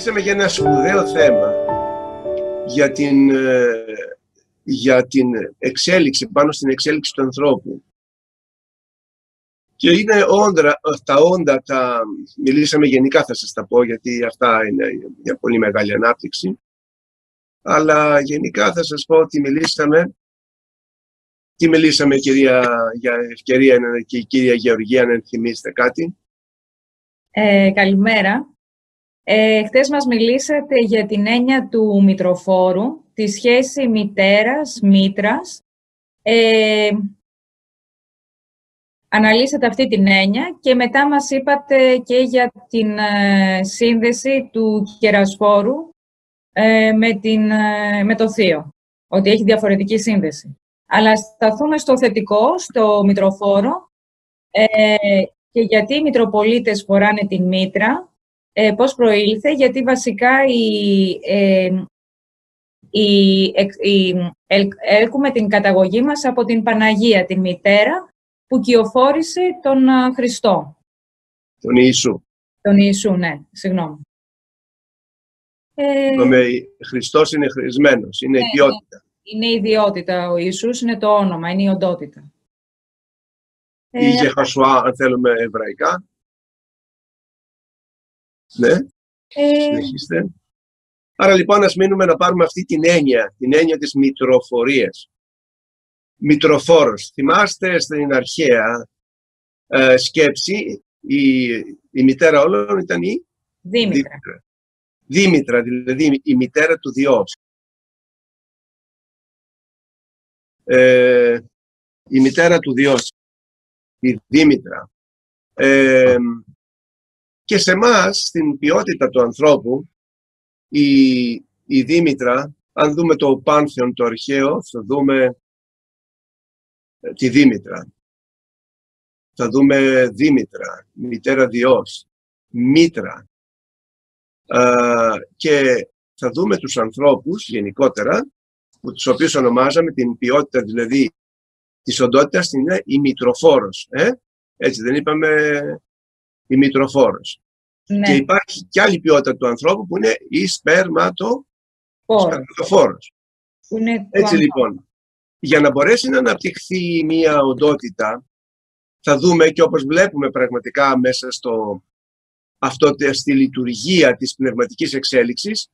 Μιλήσαμε για ένα σπουδαίο θέμα, για την εξέλιξη, πάνω στην εξέλιξη του ανθρώπου. Και είναι τα όντα, μιλήσαμε γενικά, θα σας τα πω, γιατί αυτά είναι μια πολύ μεγάλη ανάπτυξη. Αλλά γενικά θα σας πω ότι μιλήσαμε για ευκαιρία και η κυρία Γεωργία, να θυμίσετε κάτι. Καλημέρα. Χτες μας μιλήσατε για την έννοια του μητροφόρου, τη σχέση μητέρας-μήτρας. Αναλύσατε αυτή την έννοια και μετά μας είπατε και για την σύνδεση του κερασφόρου με το θείο, ότι έχει διαφορετική σύνδεση. Αλλά σταθούμε στο θετικό, στο μητροφόρο, και γιατί οι μητροπολίτες φοράνε την μήτρα, πώς προήλθε, γιατί βασικά έλκουμε την καταγωγή μας από την Παναγία, την μητέρα, που κυοφόρησε τον Χριστό. Τον Ιησού. Τον Ιησού, ναι, συγγνώμη. Χριστός είναι χρησμένος, είναι ιδιότητα. Είναι ιδιότητα, ο Ιησούς είναι το όνομα, είναι η οντότητα. Ή Γεχασουά, αν θέλουμε εβραϊκά. Ναι, συνεχίστε. Άρα λοιπόν ας μείνουμε να πάρουμε αυτή την έννοια της μητροφορίας. Μητροφόρος. Θυμάστε στην αρχαία σκέψη, η μητέρα όλων ήταν η Δήμητρα. Δήμητρα, δηλαδή η μητέρα του Διός. Η μητέρα του Διός, η Δήμητρα. Και σε εμάς, στην ποιότητα του ανθρώπου, η Δήμητρα, αν δούμε το Πάνθεον το αρχαίο, θα δούμε τη Δήμητρα. Θα δούμε Δήμητρα, μητέρα Διός, Μήτρα. Και θα δούμε τους ανθρώπους γενικότερα, τους οποίους ονομάζαμε την ποιότητα δηλαδή της οντότητας, είναι η μητροφόρος. Έτσι δεν είπαμε, η μητροφόρος. Ναι. Και υπάρχει και άλλη ποιότητα του ανθρώπου που είναι η σπερματοφόρος. Έτσι λοιπόν, για να μπορέσει να αναπτυχθεί μια οντότητα, θα δούμε και όπως βλέπουμε πραγματικά μέσα στη λειτουργία της πνευματικής εξέλιξης,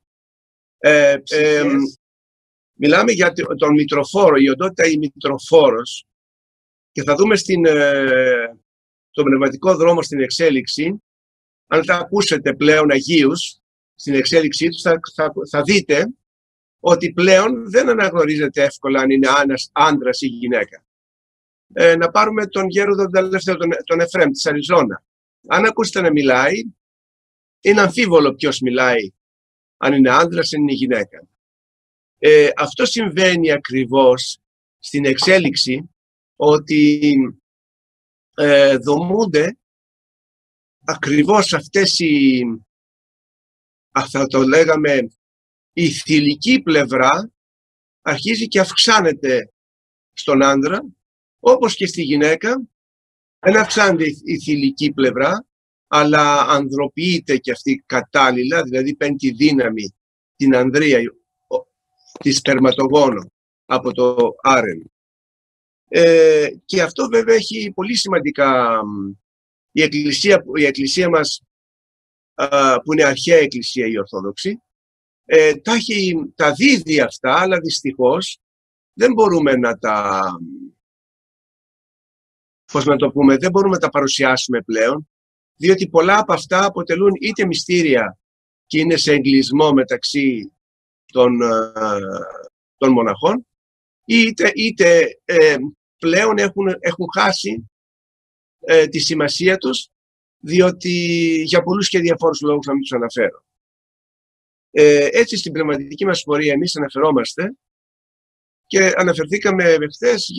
μιλάμε για τον μητροφόρο, η οντότητα η μητροφόρος, και θα δούμε στον πνευματικό δρόμο στην εξέλιξη, αν θα ακούσετε πλέον Αγίους στην εξέλιξή τους, θα δείτε ότι πλέον δεν αναγνωρίζεται εύκολα αν είναι άντρας ή γυναίκα. Να πάρουμε τον γέροντα τον τελευταίο, τον Εφραίμ της Αριζόνα. Αν ακούσετε να μιλάει, είναι αμφίβολο ποιος μιλάει, αν είναι άντρας ή είναι γυναίκα. Αυτό συμβαίνει ακριβώς στην εξέλιξη, ότι δομούνται ακριβώς αυτές θα το λέγαμε, η θηλυκή πλευρά αρχίζει και αυξάνεται στον άντρα, όπως και στη γυναίκα. Δεν αυξάνεται η θηλυκή πλευρά, αλλά ανδροποιείται και αυτή κατάλληλα, δηλαδή παίρνει τη δύναμη, την ανδρεία, τη σπερματογόνο από το άρεν. Και αυτό βέβαια έχει πολύ σημαντικά. Η εκκλησία μας, που είναι αρχαία εκκλησία η Ορθόδοξη, τα δίδει αυτά, αλλά δυστυχώς δεν μπορούμε δεν μπορούμε να τα παρουσιάσουμε πλέον, διότι πολλά από αυτά αποτελούν είτε μυστήρια και είναι σε εγκλισμό μεταξύ των μοναχών, είτε πλέον έχουν χάσει τη σημασία τους, διότι για πολλούς και διαφόρους λόγους να μην τους αναφέρω. Έτσι στην πνευματική μας πορεία εμείς αναφερόμαστε και αναφερθήκαμε χθες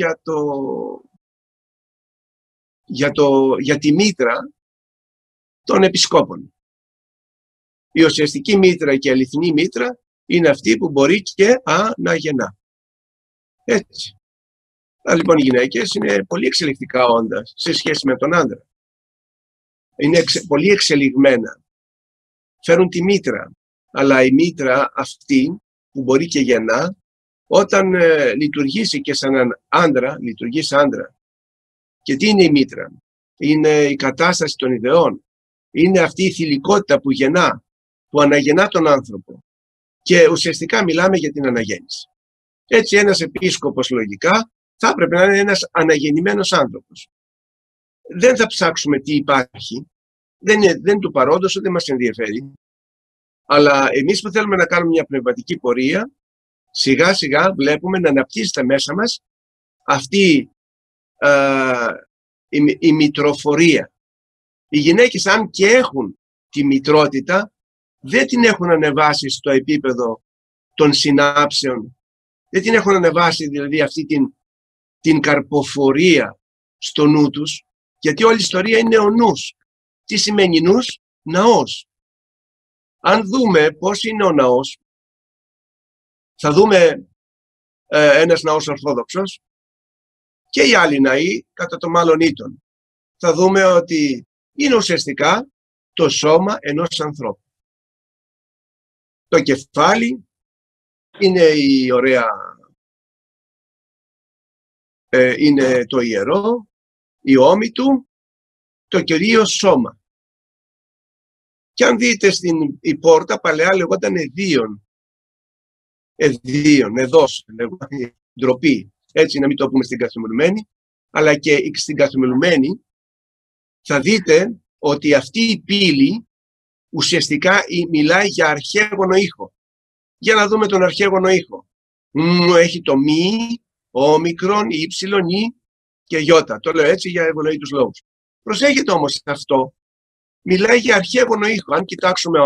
για τη μήτρα των επισκόπων. Η ουσιαστική μήτρα και η αληθινή μήτρα είναι αυτή που μπορεί και να γεννά. Έτσι. Λοιπόν, οι γυναίκες είναι πολύ εξελικτικά όντα σε σχέση με τον άντρα. Είναι πολύ εξελιγμένα. Φέρουν τη μήτρα. αλλά η μήτρα αυτή που μπορεί και γεννά, όταν λειτουργήσει και σαν έναν άντρα, λειτουργεί σαν άντρα. Και τι είναι η μήτρα? Είναι η κατάσταση των ιδεών. Είναι αυτή η θηλυκότητα που γεννά, που αναγεννά τον άνθρωπο. Και ουσιαστικά μιλάμε για την αναγέννηση. Έτσι ένας επίσκοπος λογικά θα έπρεπε να είναι ένας αναγεννημένος άνθρωπος. Δεν θα ψάξουμε τι υπάρχει, δεν είναι του παρόντος, ούτε μας ενδιαφέρει. Αλλά εμείς που θέλουμε να κάνουμε μια πνευματική πορεία, σιγά σιγά βλέπουμε να αναπτύσσεται μέσα μας αυτή η μητροφορία. Οι γυναίκες, αν και έχουν τη μητρότητα, δεν την έχουν ανεβάσει στο επίπεδο των συνάψεων. Δεν την έχουν ανεβάσει δηλαδή αυτή την καρποφορία στο νου τους, γιατί όλη η ιστορία είναι ο νους. Τι σημαίνει νους? Ναός. Αν δούμε πώς είναι ο ναός, θα δούμε ένας ναός ορθόδοξος και οι άλλοι ναοί κατά το μάλλον ήτον. Θα δούμε ότι είναι ουσιαστικά το σώμα ενός ανθρώπου. Το κεφάλι είναι η ωραία, είναι το ιερό, η ώμη του, το κυρίως σώμα. Και αν δείτε η πόρτα, παλαιά λεγόταν εδίων, εδώς, ντροπή. Έτσι να μην το πούμε στην καθημερινή, αλλά και στην καθημερινή θα δείτε ότι αυτή η πύλη ουσιαστικά μιλάει για αρχαίγωνο ήχο. Για να δούμε τον αρχαίγωνο ήχο. Έχει το μη, όμικρον, ύψιλον, ι και γιώτα. Το λέω έτσι για ευνοήτους λόγους. Προσέχετε όμως αυτό. Μιλάει για αρχαίγωνο ήχο. Αν κοιτάξουμε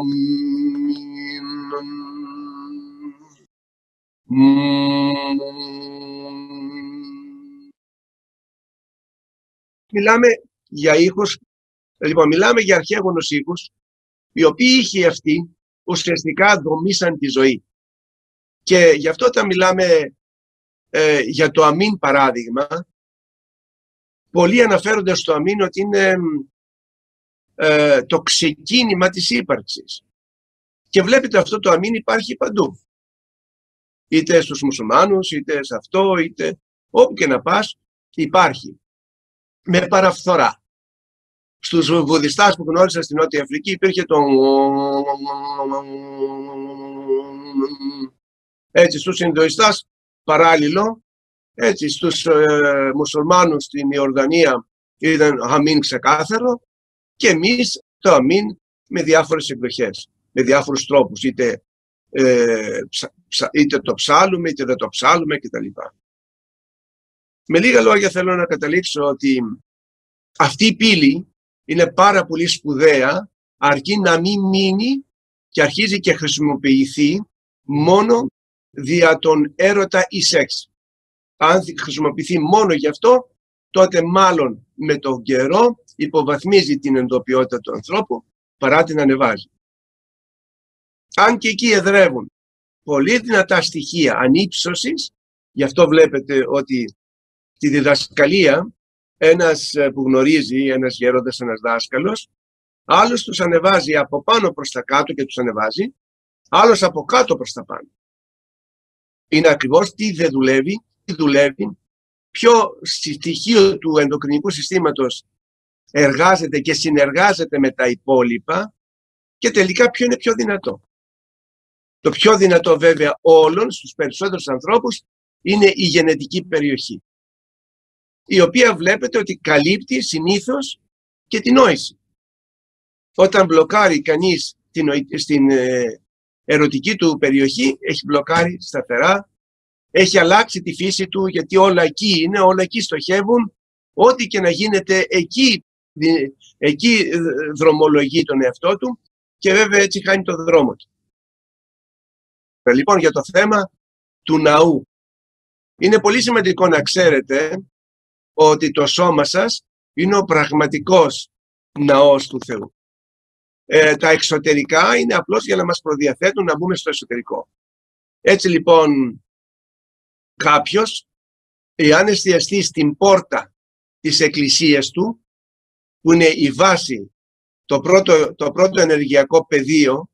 μιλάμε για ήχους, λοιπόν, μιλάμε για αρχαίγωνους ήχους, οι οποίοι ήχοι αυτοί ουσιαστικά δομήσαν τη ζωή. Και γι' αυτό όταν μιλάμε για το αμήν παράδειγμα, πολλοί αναφέρονται στο αμήν ότι είναι το ξεκίνημα της ύπαρξης. Και βλέπετε αυτό το αμήν υπάρχει παντού. Είτε στους μουσουλμάνους, είτε σε αυτό, είτε όπου και να πας υπάρχει. Με παραφθορά. Στους βουδιστάς που γνώρισα στην Νότια Αφρική υπήρχε το έτσι, στους Ινδουιστάς παράλληλο, έτσι, στους μουσουλμάνους στην Ιορδανία ήταν αμήν ξεκάθαρο και εμείς το αμήν με διάφορες εκδοχές, με διάφορους τρόπους, είτε το ψάλουμε είτε δεν το ψάλουμε κτλ. Με λίγα λόγια θέλω να καταλήξω ότι αυτή η πύλη είναι πάρα πολύ σπουδαία, αρκεί να μην μείνει και αρχίζει και χρησιμοποιηθεί μόνο δια τον έρωτα ή σεξ. Αν χρησιμοποιηθεί μόνο γι' αυτό, τότε μάλλον με τον καιρό υποβαθμίζει την εντοπιότητα του ανθρώπου παρά την ανεβάζει. Αν και εκεί εδρεύουν πολύ δυνατά στοιχεία ανύψωσης, γι' αυτό βλέπετε ότι τη διδασκαλία ένας που γνωρίζει, ένας γέροντας, ένας δάσκαλος, άλλος τους ανεβάζει από πάνω προς τα κάτω και τους ανεβάζει, άλλος από κάτω προς τα πάνω. Είναι ακριβώς τι δεν δουλεύει, τι δουλεύει, ποιο στοιχείο του ενδοκρινικού συστήματος εργάζεται και συνεργάζεται με τα υπόλοιπα και τελικά ποιο είναι πιο δυνατό. Το πιο δυνατό βέβαια όλων στους περισσότερους ανθρώπους είναι η γενετική περιοχή, η οποία βλέπετε ότι καλύπτει συνήθως και την νόηση. Όταν μπλοκάρει κανείς στην ερωτική του περιοχή, έχει μπλοκάρει σταθερά, έχει αλλάξει τη φύση του, γιατί όλα εκεί είναι, όλα εκεί στοχεύουν, ό,τι και να γίνεται εκεί δρομολογεί τον εαυτό του και βέβαια έτσι χάνει το δρόμο του. Λοιπόν, για το θέμα του ναού. Είναι πολύ σημαντικό να ξέρετε ότι το σώμα σας είναι ο πραγματικός ναός του Θεού. Τα εξωτερικά είναι απλώς για να μας προδιαθέτουν να μπούμε στο εσωτερικό. Έτσι λοιπόν, κάποιος, εάν εστιαστεί στην πόρτα της εκκλησίας του, που είναι η βάση, το πρώτο ενεργειακό πεδίο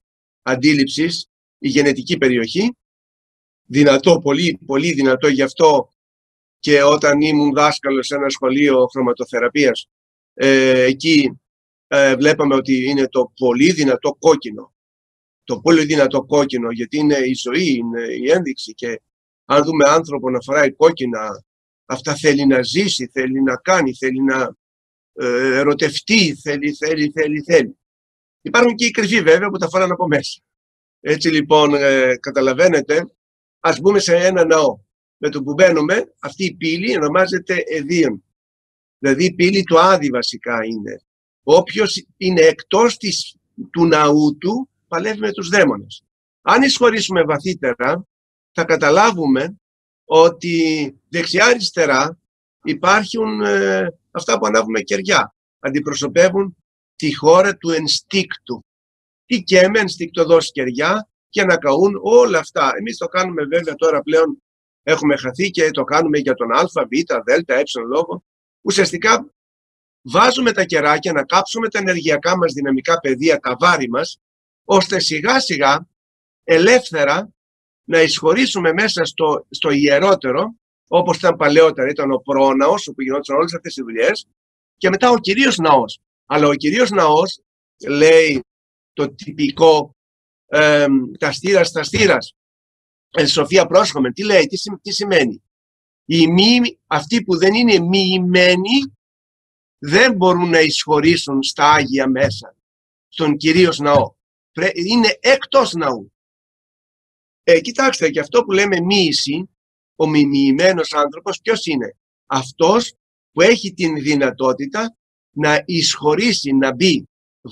αντίληψης, η γενετική περιοχή. Δυνατό, πολύ, πολύ δυνατό. Γι' αυτό και όταν ήμουν δάσκαλος σε ένα σχολείο χρωματοθεραπείας, εκεί βλέπαμε ότι είναι το πολύ δυνατό κόκκινο. Το πολύ δυνατό κόκκινο, γιατί είναι η ζωή, είναι η ένδειξη. Και αν δούμε άνθρωπο να φοράει κόκκινα, αυτά θέλει να ζήσει, θέλει να κάνει, θέλει να ερωτευτεί, θέλει. Υπάρχουν και οι κρυφοί βέβαια που τα φοράνε από μέσα. Έτσι λοιπόν καταλαβαίνετε, ας μπούμε σε ένα ναό. Με το που μπαίνουμε, αυτή η πύλη ονομάζεται εδίον. Δηλαδή η πύλη του Άδη βασικά είναι. Όποιος είναι εκτός του ναού του, παλεύει με τους δαίμονες. Αν εισχωρήσουμε βαθύτερα, θα καταλάβουμε ότι δεξιά-αριστερά υπάρχουν αυτά που ανάβουμε κεριά. Αντιπροσωπεύουν τη χώρα του ενστίκτου. Τι και με ενστικτοδός κεριά και να καούν όλα αυτά. Εμείς το κάνουμε βέβαια τώρα πλέον, έχουμε χαθεί και το κάνουμε για τον α, β, δ, ε λόγο. Ουσιαστικά βάζουμε τα κεράκια να κάψουμε τα ενεργειακά μας δυναμικά πεδία, τα βάρη μας, ώστε σιγά σιγά ελεύθερα να εισχωρήσουμε μέσα στο ιερότερο, όπως ήταν παλαιότερα, ήταν ο πρόναος, όπου γινόταν όλες αυτές οι δουλειές, και μετά ο κυρίως ναός. Αλλά ο κυρίως ναός, λέει το τυπικό τα στήρας, Σοφία πρόσχομεν, τι λέει, τι σημαίνει. Αυτοί που δεν είναι μοιημένοι δεν μπορούν να εισχωρήσουν στα Άγια μέσα, στον κυρίως ναό. Είναι εκτός ναού. Κοιτάξτε, και αυτό που λέμε μοίηση, ο μοιημένος άνθρωπος, ποιος είναι? Αυτός που έχει την δυνατότητα να εισχωρήσει, να μπει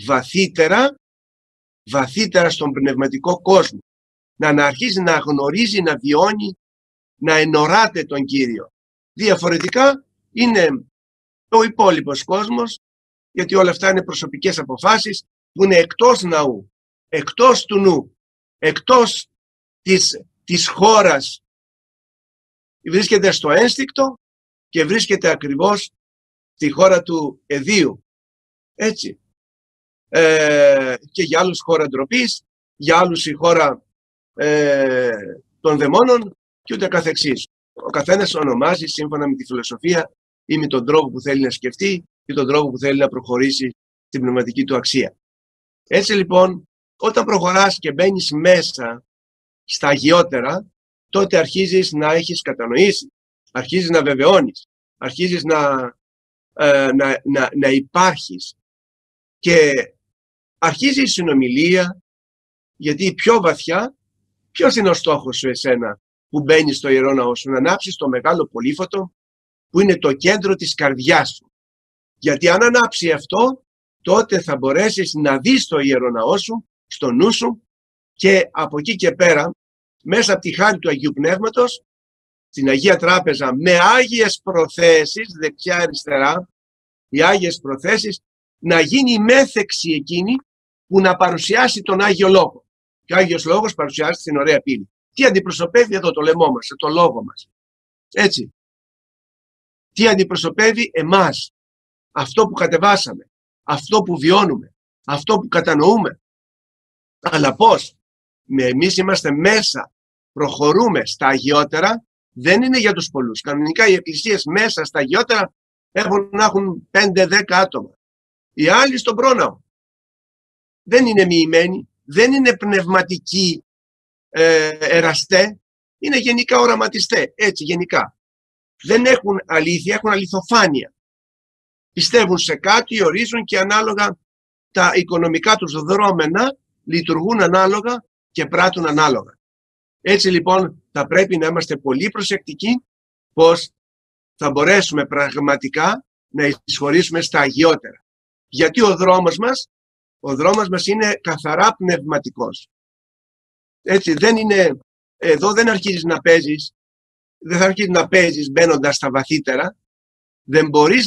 βαθύτερα στον πνευματικό κόσμο. Να αρχίσει να γνωρίζει, να βιώνει, να ενοράται τον Κύριο. Διαφορετικά είναι ο υπόλοιπος κόσμος, γιατί όλα αυτά είναι προσωπικές αποφάσεις που είναι εκτός ναού, εκτός του νου, εκτός της χώρας. Βρίσκεται στο ένστικτο και βρίσκεται ακριβώς στη χώρα του εδίου. Έτσι. Και για άλλους χώρα ντροπής, για άλλους η χώρα των δαιμόνων και ούτε καθεξής. Ο καθένας ονομάζει σύμφωνα με τη φιλοσοφία ή με τον τρόπο που θέλει να σκεφτεί και τον τρόπο που θέλει να προχωρήσει στην πνευματική του αξία. Έτσι λοιπόν, όταν προχωράς και μπαίνεις μέσα στα αγιότερα, τότε αρχίζεις να έχεις κατανοήσει, αρχίζεις να βεβαιώνεις, αρχίζεις να υπάρχεις και αρχίζει η συνομιλία, γιατί πιο βαθιά, ποιος είναι ο στόχος σου εσένα που μπαίνεις στο Ιερό Ναό σου? Να ανάψεις το μεγάλο πολύφωτο που είναι το κέντρο της καρδιάς σου. Γιατί αν ανάψει αυτό, τότε θα μπορέσεις να δεις το Ιερό Ναό σου, στο νου σου, και από εκεί και πέρα, μέσα από τη χάρη του Αγίου Πνεύματος, στην Αγία Τράπεζα, με άγιες προθέσεις, δεξιά-αριστερά, οι άγιες προθέσεις, να γίνει η μέθεξη εκείνη που να παρουσιάσει τον Άγιο Λόγο. Και ο Άγιος Λόγος παρουσιάζει την ωραία πύλη. Τι αντιπροσωπεύει εδώ το λαιμό μας, το λόγο μας? Έτσι. Τι αντιπροσωπεύει εμάς? Αυτό που κατεβάσαμε, αυτό που βιώνουμε, αυτό που κατανοούμε. Αλλά πώς? Εμείς είμαστε μέσα, προχωρούμε στα αγιότερα, δεν είναι για τους πολλούς. Κανονικά οι εκκλησίες μέσα στα αγιότερα να έχουν 5-10 άτομα. Οι άλλοι στον πρόναο. Δεν είναι μοιημένοι, δεν είναι πνευματικοί εραστέ, είναι γενικά οραματιστέ, έτσι γενικά. Δεν έχουν αλήθεια, έχουν αληθοφάνεια. Πιστεύουν σε κάτι, ορίζουν και ανάλογα τα οικονομικά τους δρόμενα λειτουργούν ανάλογα και πράττουν ανάλογα. Έτσι λοιπόν θα πρέπει να είμαστε πολύ προσεκτικοί πως θα μπορέσουμε πραγματικά να εισχωρήσουμε στα αγιότερα. Γιατί ο δρόμος μας είναι καθαρά πνευματικός. Έτσι, εδώ δεν αρχίζεις να παίζεις, δεν θα αρχίσεις να παίζεις μπαίνοντας στα βαθύτερα, δεν μπορείς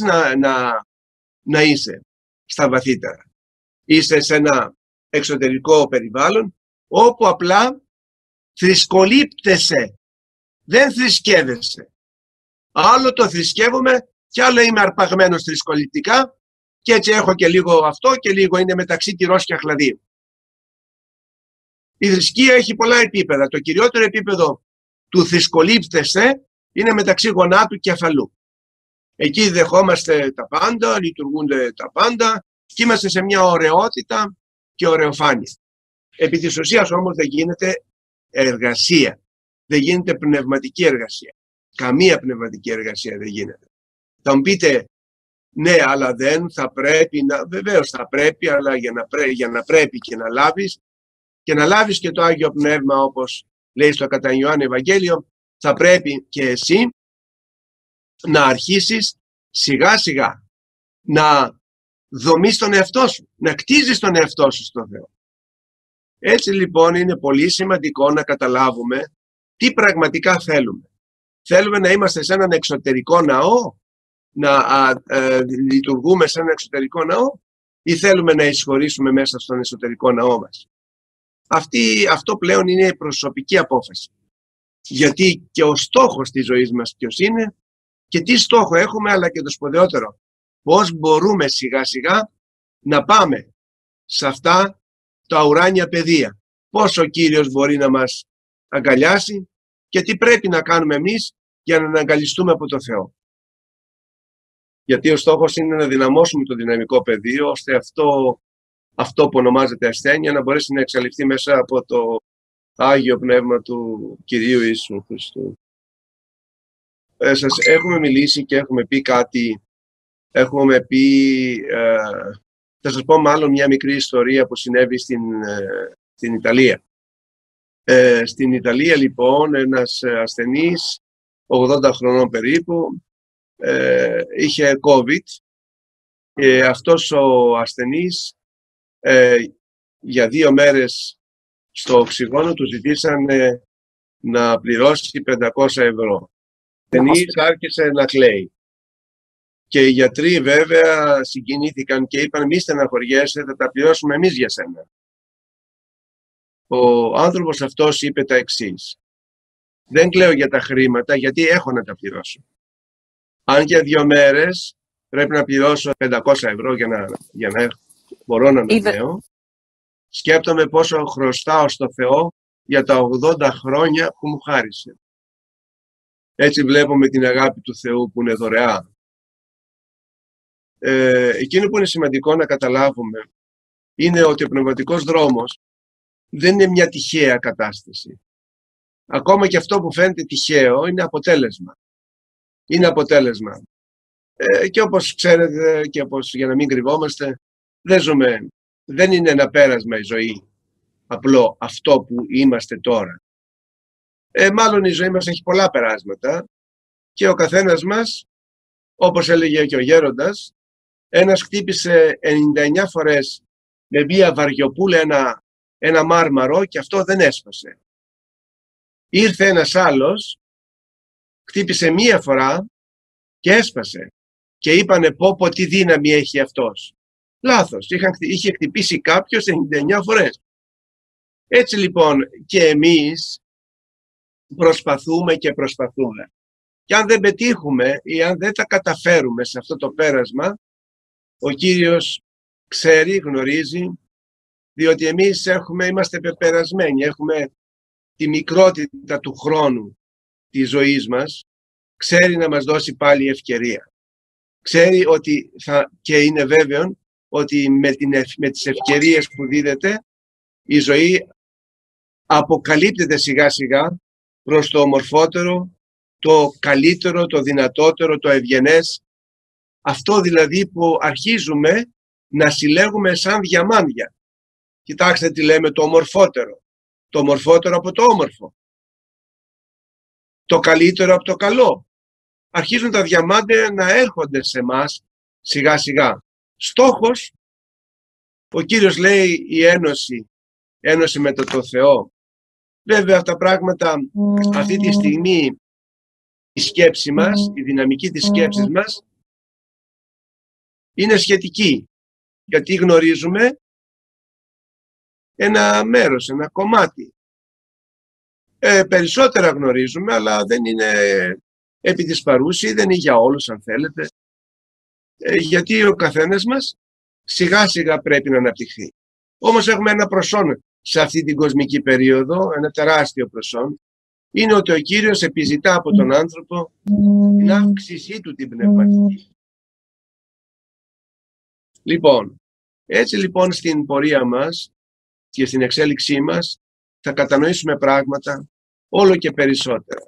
να είσαι στα βαθύτερα. Είσαι σε ένα εξωτερικό περιβάλλον, όπου απλά θρησκολείπτεσαι, δεν θρησκεύεσαι. Άλλο το θρησκεύομαι και άλλο είμαι αρπαγμένος θρησκοληπτικά και έτσι έχω και λίγο αυτό και λίγο είναι μεταξύ τυρός και αχλαδίου. Η θρησκεία έχει πολλά επίπεδα. Το κυριότερο επίπεδο του θρησκολήπτεσθε είναι μεταξύ γονάτου και κεφαλού. Εκεί δεχόμαστε τα πάντα, λειτουργούνται τα πάντα και είμαστε σε μια ωραιότητα και ωραιοφάνεια. Επί της ουσίας όμως δεν γίνεται εργασία. Δεν γίνεται πνευματική εργασία. Καμία πνευματική εργασία δεν γίνεται. Θα μου πείτε, ναι, αλλά δεν θα πρέπει να... Βεβαίως θα πρέπει, αλλά για να πρέπει και να λάβεις, και να λάβεις και το Άγιο Πνεύμα, όπως λέει στο κατά Ιωάννη Ευαγγέλιο, θα πρέπει και εσύ να αρχίσεις σιγά σιγά να δομείς τον εαυτό σου, να κτίζεις τον εαυτό σου στον Θεό. Έτσι λοιπόν είναι πολύ σημαντικό να καταλάβουμε τι πραγματικά θέλουμε. Θέλουμε να είμαστε σε έναν εξωτερικό ναό, να λειτουργούμε σε έναν εξωτερικό ναό, ή θέλουμε να εισχωρήσουμε μέσα στον εσωτερικό ναό μας. Αυτό πλέον είναι η προσωπική απόφαση. Γιατί και ο στόχος της ζωής μας ποιος είναι και τι στόχο έχουμε, αλλά και το σπουδαιότερο, πώς μπορούμε σιγά σιγά να πάμε σε αυτά τα ουράνια πεδία. Πώς ο Κύριος μπορεί να μας αγκαλιάσει και τι πρέπει να κάνουμε εμείς για να αγκαλιστούμε από το Θεό. Γιατί ο στόχος είναι να δυναμώσουμε το δυναμικό πεδίο, ώστε αυτό που ονομάζεται ασθένεια να μπορέσει να εξαλειφθεί μέσα από το Άγιο Πνεύμα του Κυρίου Ιησού Χριστού. Σας έχουμε μιλήσει και έχουμε πει κάτι, θα σας πω μάλλον μια μικρή ιστορία που συνέβη στην Ιταλία. Στην Ιταλία λοιπόν ένας ασθενής, 80 χρονών περίπου, είχε COVID και αυτός ο ασθενής για 2 μέρες στο οξυγόνο του ζητήσαν να πληρώσει 500 ευρώ. Ασθενής άρχισε να κλαίει. Και οι γιατροί βέβαια συγκινήθηκαν και είπαν μη στεναχωριέσαι, θα τα πληρώσουμε εμείς για σένα. Ο άνθρωπος αυτός είπε τα εξής. Δεν κλαίω για τα χρήματα γιατί έχω να τα πληρώσω. Αν για 2 μέρες πρέπει να πληρώσω 500 ευρώ για να μπορώ να αναπνέω, σκέπτομαι πόσο χρωστάω στο Θεό για τα 80 χρόνια που μου χάρισε. Έτσι βλέπουμε την αγάπη του Θεού που είναι δωρεά. Εκείνο που είναι σημαντικό να καταλάβουμε είναι ότι ο πνευματικός δρόμος δεν είναι μια τυχαία κατάσταση. Ακόμα και αυτό που φαίνεται τυχαίο είναι αποτέλεσμα. Είναι αποτέλεσμα. Και όπως ξέρετε και όπως για να μην κρυβόμαστε, δεν είναι ένα πέρασμα η ζωή. Απλό αυτό που είμαστε τώρα. Μάλλον η ζωή μας έχει πολλά περάσματα και ο καθένας μας, όπως έλεγε και ο γέροντας, ένας χτύπησε 99 φορές με μία βαριοπούλα ένα μάρμαρο και αυτό δεν έσπασε. Ήρθε ένας άλλος, χτύπησε 1 φορά και έσπασε. Και είπανε πω τι δύναμη έχει αυτός. Λάθος, είχε χτυπήσει κάποιος 99 φορές. Έτσι λοιπόν και εμείς προσπαθούμε και προσπαθούμε. Και αν δεν πετύχουμε ή αν δεν τα καταφέρουμε σε αυτό το πέρασμα, ο Κύριος ξέρει, γνωρίζει, διότι εμείς είμαστε πεπερασμένοι, έχουμε τη μικρότητα του χρόνου της ζωής μας, ξέρει να μας δώσει πάλι ευκαιρία. Ξέρει ότι και είναι βέβαιο ότι με τις ευκαιρίες που δίδεται η ζωή αποκαλύπτεται σιγά σιγά προς το ομορφότερο, το καλύτερο, το δυνατότερο, το ευγενές. Αυτό δηλαδή που αρχίζουμε να συλλέγουμε σαν διαμάντια. Κοιτάξτε τι λέμε, το ομορφότερο. Το ομορφότερο από το όμορφο. Το καλύτερο από το καλό. Αρχίζουν τα διαμάντια να έρχονται σε μας σιγά σιγά. Στόχος, ο Κύριος λέει η ένωση με το Θεό. Βέβαια αυτά τα πράγματα αυτή τη στιγμή η σκέψη μας, η δυναμική της σκέψης μας είναι σχετική. Γιατί γνωρίζουμε ένα μέρος, ένα κομμάτι. Περισσότερα γνωρίζουμε, αλλά δεν είναι επί της παρούση, δεν είναι για όλους αν θέλετε. Γιατί ο καθένας μας σιγά σιγά πρέπει να αναπτυχθεί. Όμως έχουμε ένα προσόν σε αυτή την κοσμική περίοδο, ένα τεράστιο προσόν, είναι ότι ο Κύριος επιζητά από τον άνθρωπο την αύξησή του την πνευματική. Λοιπόν, έτσι λοιπόν στην πορεία μας και στην εξέλιξή μας θα κατανοήσουμε πράγματα όλο και περισσότερα.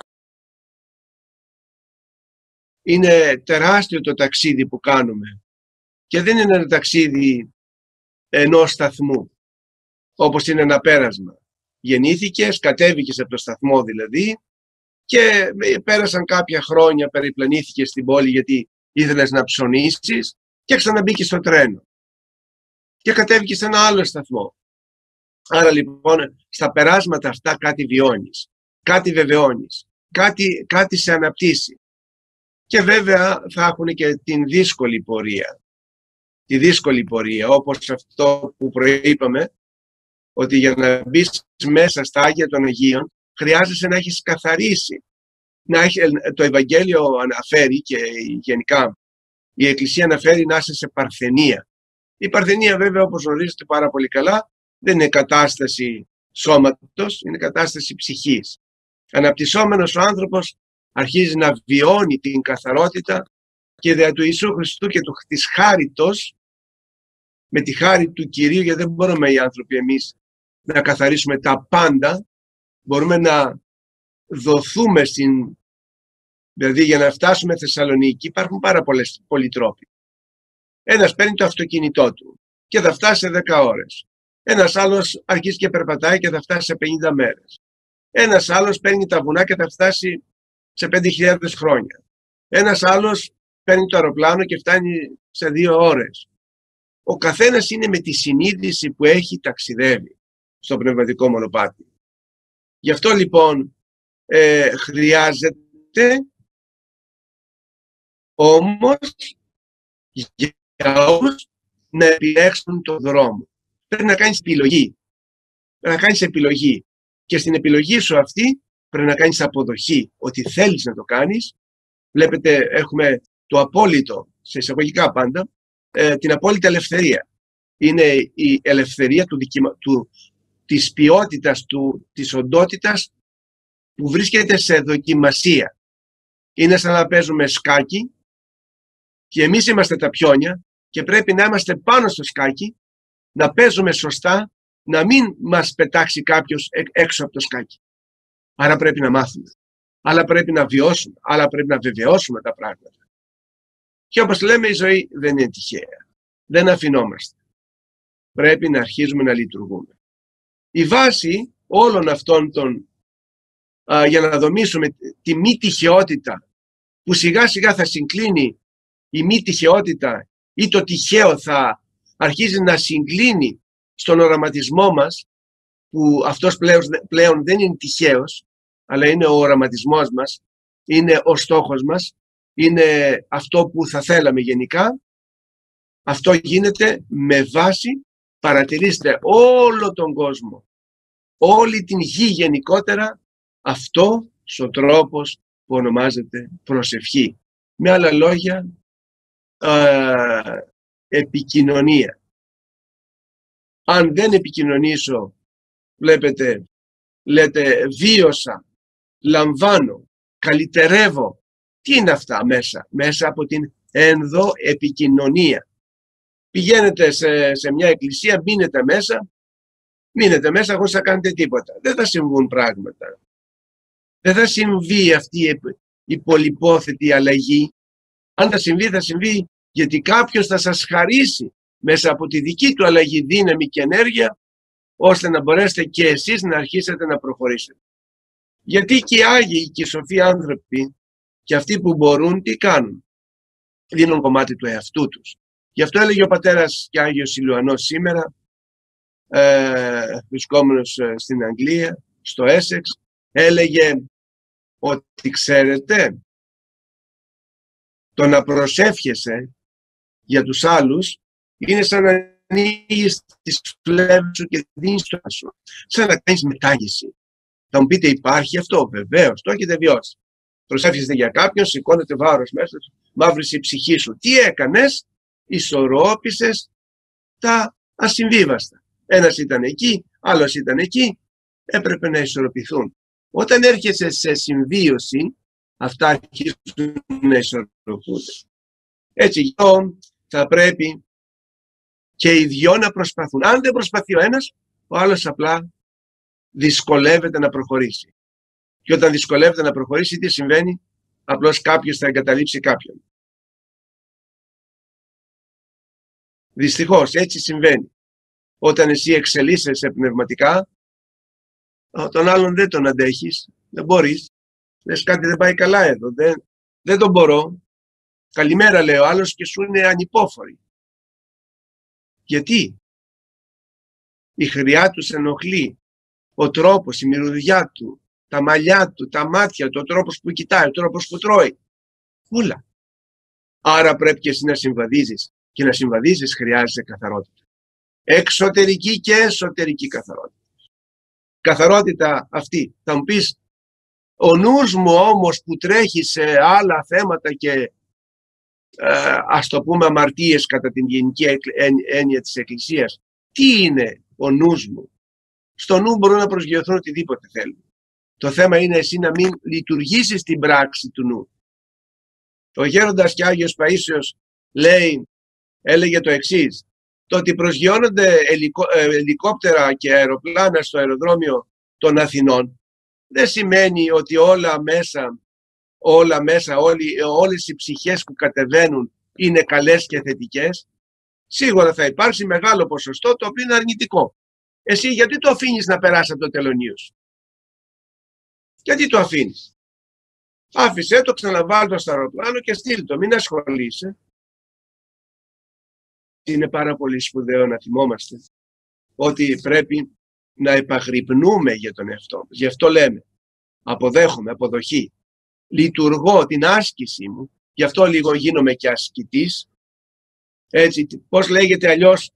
Είναι τεράστιο το ταξίδι που κάνουμε και δεν είναι ένα ταξίδι ενός σταθμού, όπως είναι ένα πέρασμα. Γεννήθηκες, κατέβηκες από το σταθμό δηλαδή και πέρασαν κάποια χρόνια, περιπλανήθηκες στην πόλη γιατί ήθελες να ψωνίσεις και ξαναμπήκες στο τρένο και κατέβηκες σε ένα άλλο σταθμό. Άρα λοιπόν στα περάσματα αυτά κάτι βιώνεις, κάτι βεβαιώνεις, κάτι σε αναπτύσσει. Και βέβαια θα έχουν και την δύσκολη πορεία. Τη δύσκολη πορεία, όπως αυτό που προείπαμε, ότι για να μπεις μέσα στα Άγια των Αγίων χρειάζεσαι να έχεις καθαρίσει. Το Ευαγγέλιο αναφέρει και γενικά η Εκκλησία αναφέρει να είσαι σε παρθενία. Η παρθενία βέβαια, όπως γνωρίζετε πάρα πολύ καλά, δεν είναι κατάσταση σώματος, είναι κατάσταση ψυχής. Αναπτυσσόμενος ο άνθρωπος αρχίζει να βιώνει την καθαρότητα και δια του Ιησού Χριστού και της χάριτος, με τη χάρη του Κυρίου, γιατί δεν μπορούμε οι άνθρωποι εμείς να καθαρίσουμε τα πάντα, μπορούμε να δοθούμε δηλαδή για να φτάσουμε Θεσσαλονίκη υπάρχουν πάρα πολλοί τρόποι. Ένας παίρνει το αυτοκίνητό του και θα φτάσει σε 10 ώρες. Ένας άλλος αρχίζει και περπατάει και θα φτάσει σε 50 μέρες. Ένας άλλος παίρνει τα βουνά και θα φτάσει σε 5.000 χρόνια. Ένας άλλος παίρνει το αεροπλάνο και φτάνει σε 2 ώρες. Ο καθένας είναι με τη συνείδηση που έχει ταξιδεύει στο πνευματικό μονοπάτι. Γι' αυτό λοιπόν χρειάζεται όμως για όλους να επιλέξουν τον δρόμο. Πρέπει να κάνεις επιλογή. Πρέπει να κάνεις επιλογή. Και στην επιλογή σου αυτή πρέπει να κάνεις αποδοχή ότι θέλεις να το κάνεις. Βλέπετε, έχουμε το απόλυτο, σε εισαγωγικά πάντα, την απόλυτη ελευθερία. Είναι η ελευθερία της ποιότητας, της οντότητας που βρίσκεται σε δοκιμασία. Είναι σαν να παίζουμε σκάκι και εμείς είμαστε τα πιόνια και πρέπει να είμαστε πάνω στο σκάκι, να παίζουμε σωστά, να μην μας πετάξει κάποιος έξω από το σκάκι. Άρα πρέπει να μάθουμε, αλλά πρέπει να βιώσουμε, αλλά πρέπει να βεβαιώσουμε τα πράγματα. Και όπως λέμε, η ζωή δεν είναι τυχαία. Δεν αφινόμαστε. Πρέπει να αρχίζουμε να λειτουργούμε. Η βάση όλων αυτών για να δομήσουμε τη μη τυχαιότητα, που σιγά σιγά θα συγκλίνει η μη τυχαιότητα ή το τυχαίο θα αρχίζει να συγκλίνει στον οραματισμό μας, που αυτός πλέον δεν είναι τυχαίος, αλλά είναι ο οραματισμός μας, είναι ο στόχος μας, είναι αυτό που θα θέλαμε γενικά. Αυτό γίνεται με βάση, παρατηρήστε, όλο τον κόσμο, όλη την γη γενικότερα, αυτό ο τρόπος που ονομάζεται προσευχή. Με άλλα λόγια, επικοινωνία. Αν δεν επικοινωνήσω, βλέπετε, λέτε βίωσα, λαμβάνω, καλυτερεύω. Τι είναι αυτά μέσα από την ενδοεπικοινωνία. Πηγαίνετε σε μια εκκλησία, μείνετε μέσα χωρίς να κάνετε τίποτα. Δεν θα συμβούν πράγματα. Δεν θα συμβεί αυτή η πολυπόθετη αλλαγή. Αν θα συμβεί γιατί κάποιος θα σας χαρίσει μέσα από τη δική του αλλαγή δύναμη και ενέργεια, ώστε να μπορέσετε και εσείς να αρχίσετε να προχωρήσετε. Γιατί και οι Άγιοι και οι σοφοί άνθρωποι και αυτοί που μπορούν, τι κάνουν? Δίνουν κομμάτι του εαυτού τους. Γι' αυτό έλεγε ο πατέρας και Άγιος Ηλιοαννός σήμερα, βρισκόμενος στην Αγγλία, στο Έσεξ, έλεγε ότι ξέρετε, το να προσεύχεσαι για τους άλλους είναι σαν να ανοίγεις τις φλέβες σου και δίνεις το σου. Σαν να κάνεις μετάγηση. Θα μου πείτε, υπάρχει αυτό? Βεβαίως, το έχετε βιώσει. Προσεύχεστε για κάποιον, σηκώνεται βάρος μέσα, μαύρησε η ψυχή σου. Τι έκανες? Ισορρόπησες τα ασυμβίβαστα. Ένας ήταν εκεί, άλλος ήταν εκεί, έπρεπε να ισορροπηθούν. Όταν έρχεσαι σε συμβίωση, αυτά αρχίζουν να ισορροπούνται. Έτσι, θα πρέπει και οι δυο να προσπαθούν. Αν δεν προσπαθεί ο ένας, ο άλλος απλά δυσκολεύεται να προχωρήσει. Και όταν δυσκολεύεται να προχωρήσει, τι συμβαίνει? Απλώς κάποιος θα εγκαταλείψει κάποιον. Δυστυχώς, έτσι συμβαίνει. Όταν εσύ εξελίσσεσαι πνευματικά, τον άλλον δεν τον αντέχεις, δεν μπορείς. Λες κάτι δεν πάει καλά εδώ, δεν τον μπορώ. Καλημέρα λέει ο άλλος και σου είναι ανυπόφοροι. Γιατί? Η χρειά του σε ενοχλεί, ο τρόπος, η μυρωδιά του, τα μαλλιά του, τα μάτια του, ο τρόπος που κοιτάει, ο τρόπος που τρώει. Όλα. Άρα πρέπει και εσύ να συμβαδίζεις. Και να συμβαδίζεις χρειάζεται καθαρότητα. Εξωτερική και εσωτερική καθαρότητα. Καθαρότητα αυτή. Θα μου πεις, ο νους μου όμως που τρέχει σε άλλα θέματα και ας το πούμε αμαρτίες κατά την γενική έννοια της Εκκλησίας, τι είναι ο νους μου? Στο νου μπορούν να προσγειωθούν οτιδήποτε θέλουν. Το θέμα είναι εσύ να μην λειτουργήσεις την πράξη του νου. Ο γέροντας και Άγιος Παΐσιος έλεγε το εξής: το ότι προσγειώνονται ελικόπτερα και αεροπλάνα στο αεροδρόμιο των Αθηνών δεν σημαίνει ότι όλες οι ψυχές που κατεβαίνουν είναι καλές και θετικές. Σίγουρα θα υπάρξει μεγάλο ποσοστό το οποίο είναι αρνητικό. Εσύ γιατί το αφήνεις να περάσει από το τελωνείο σου? Γιατί το αφήνεις? Άφησέ το, ξαναβάλ' το στο αεροπλάνο και στείλ' το, μην ασχολείσαι. Είναι πάρα πολύ σπουδαίο να θυμόμαστε ότι πρέπει να επαγρυπνούμε για τον εαυτό μας. Γι' αυτό λέμε, αποδέχομαι, αποδοχή. Λειτουργώ την άσκηση μου, γι' αυτό λίγο γίνομαι και ασκητής. Έτσι, πώς λέγεται αλλιώς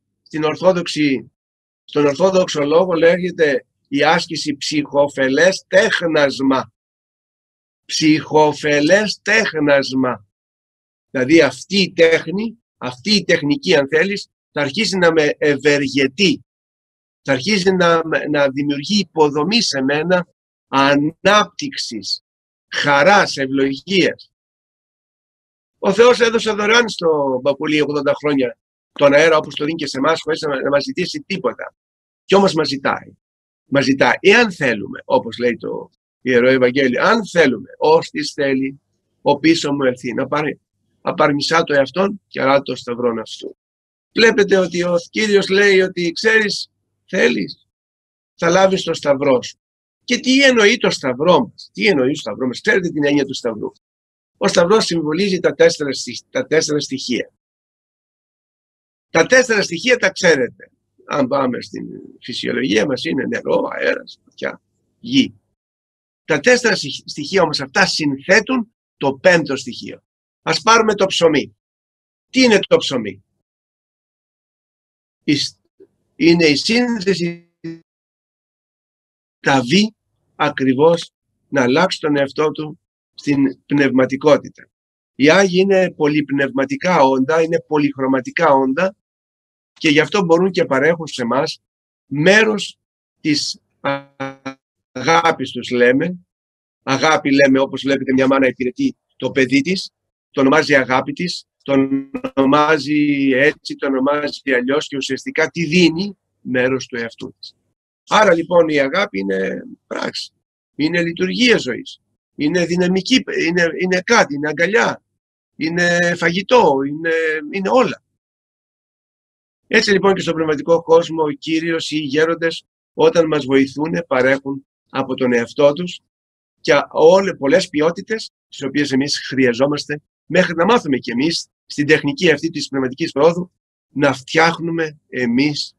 στον Ορθόδοξο λόγο λέγεται η άσκηση ψυχοφελές τέχνασμα. Ψυχοφελές τέχνασμα. Δηλαδή αυτή η τεχνική αν θέλεις θα αρχίσει να με ευεργετεί. Θα αρχίσει να δημιουργεί υποδομή σε μένα ανάπτυξης, χαράς, ευλογίας. Ο Θεός έδωσε δωρεάν στο Παππούλη 80 χρόνια τον αέρα όπως το δίνει και σε εμάς χωρίς να μας ζητήσει τίποτα. Κι όμως μας ζητάει. Μας ζητάει, εάν θέλουμε, όπως λέει το Ιερό Ευαγγέλιο, αν θέλουμε, ώστις θέλει, ο πίσω μου ελθεί, να απαρμισά το εαυτόν και αρά το σταυρόν αυτού. Βλέπετε ότι ο Κύριος λέει ότι ξέρεις, θέλεις, θα λάβεις το σταυρό σου. Και τι εννοεί το σταυρό μας? Τι εννοεί το σταυρό μας? Ξέρετε την έννοια του σταυρού? Ο σταυρός συμβολίζει τα τέσσερα στοιχεία. Τα 4 στοιχεία τα ξέρετε. Αν πάμε στην φυσιολογία μας είναι νερό, αέρας, φωτιά, γη. Τα 4 στοιχεία όμως αυτά συνθέτουν το 5ο στοιχείο. Ας πάρουμε το ψωμί. Τι είναι το ψωμί? Είναι η σύνθεση τα βή ακριβώς να αλλάξει τον εαυτό του στην πνευματικότητα. Οι Άγιοι είναι πολυπνευματικά όντα, είναι πολυχρωματικά όντα και γι' αυτό μπορούν και παρέχουν σε εμάς μέρος της αγάπης τους λέμε. Αγάπη λέμε, όπως βλέπετε μια μάνα υπηρετεί το παιδί της, το ονομάζει αγάπη της, το ονομάζει έτσι, το ονομάζει αλλιώς και ουσιαστικά τι δίνει? Μέρος του εαυτού της. Άρα λοιπόν η αγάπη είναι πράξη, είναι λειτουργία ζωής, είναι δυναμική, είναι κάτι, είναι αγκαλιά, είναι φαγητό, είναι όλα. Έτσι λοιπόν και στον πνευματικό κόσμο ο Κύριος ή οι γέροντες όταν μας βοηθούν παρέχουν από τον εαυτό τους και πολλές ποιότητες τις οποίες εμείς χρειαζόμαστε μέχρι να μάθουμε κι εμείς στην τεχνική αυτή της πνευματικής πρόοδου να φτιάχνουμε εμείς